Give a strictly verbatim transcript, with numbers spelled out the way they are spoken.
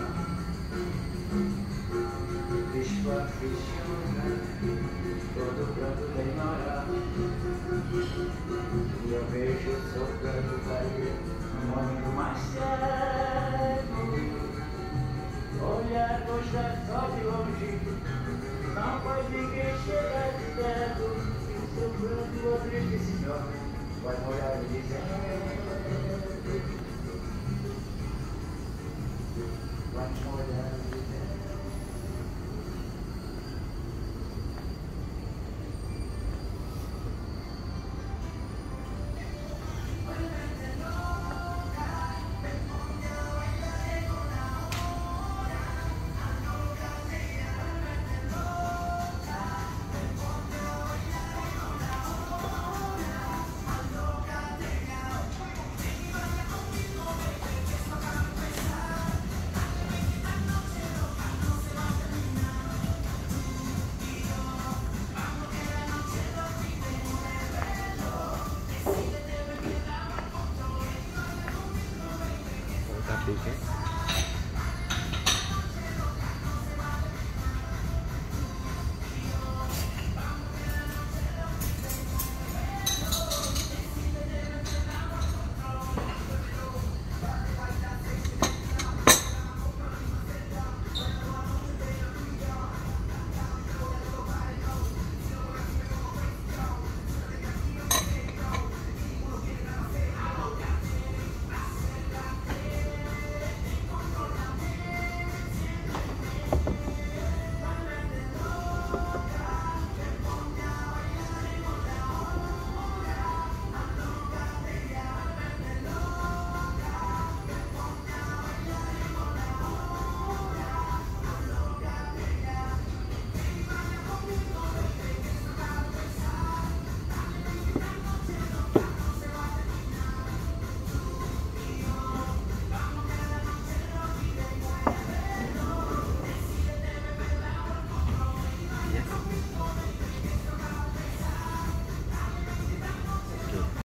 Visto aficiona, todo pranto demora. E eu vejo soprando cair no momento mais certo. Olhar, gostar só de longe, não faz ninguém chegar de perto. E o seu pranto, o triste senhor, vai molhar e dizendo, vai molhar e dizendo. Tapi kan